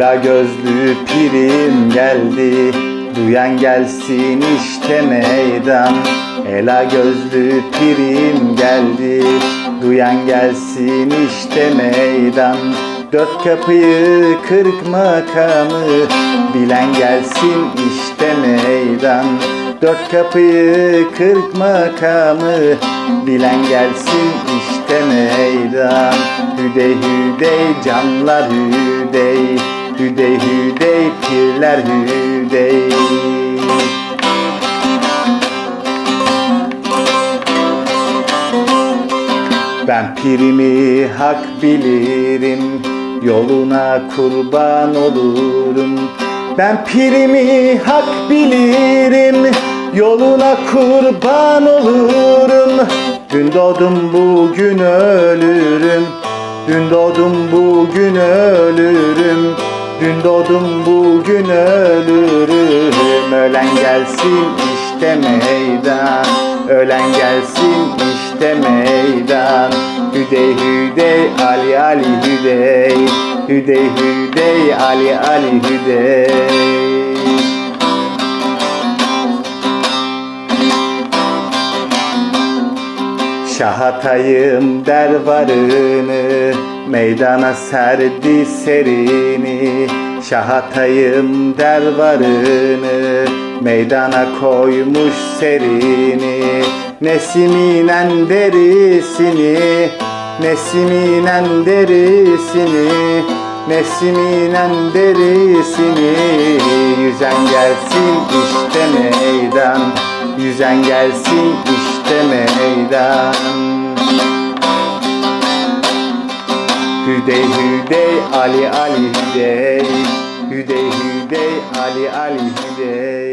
Ela gözlü pirim geldi, duyan gelsin işte meydan. Ela gözlü pirim geldi, duyan gelsin işte meydan. Dört kapıyı kırk makamı, bilen gelsin işte meydan. Dört kapıyı kırk makamı, bilen gelsin işte meydan. Hüdey hüdey canlar hüdey, hüdey hüdey pirler hüdey. Ben pirimi hak bilirim, yoluna kurban olurum. Ben pirimi hak bilirim, yoluna kurban olurum. Dün doğdum bugün ölürüm, dün doğdum bugün ölürüm. Dün doğdum bugün ölürüm. Ölen gelsin işte meydan, ölen gelsin işte meydan. Hüdey hüdey Ali Ali hüdey, hüdey hüdey Ali Ali hüdey. Şah atayım dervarını, meydana serdi serini. Şah atayım dervarını, meydana koymuş serini. Nesiminen derisini, nesiminen derisini, nesiminen derisini. Yüzen gelsin işte meydan, yüzen gelsin işte meydan. Hüdey hüdey Ali Ali hüdey, hüdey hüdey Ali Ali hüdey.